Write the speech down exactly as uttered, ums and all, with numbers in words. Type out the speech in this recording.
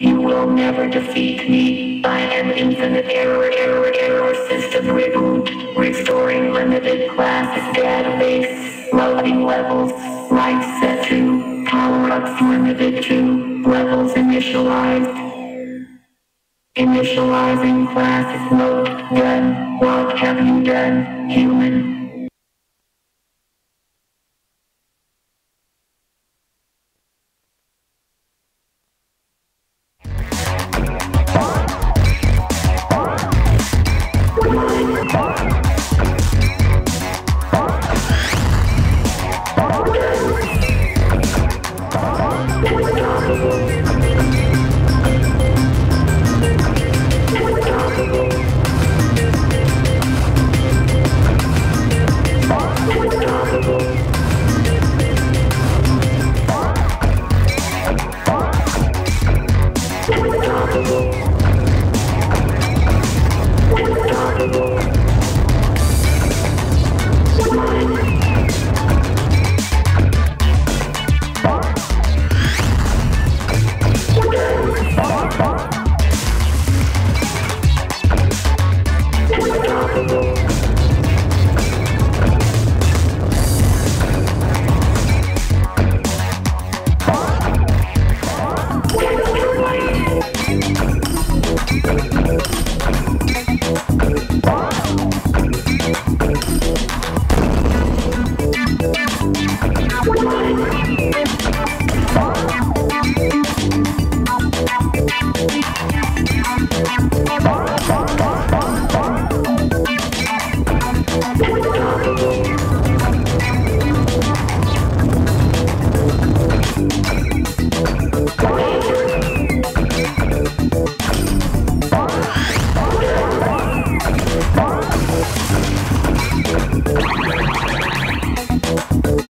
You will never defeat me. I am infinite error, error, error, system reboot. Restoring limited classes database. Loading levels. Right set to. Power-ups limited to. Levels initialized. Initializing classes mode. Done. What have you done, human? Bye.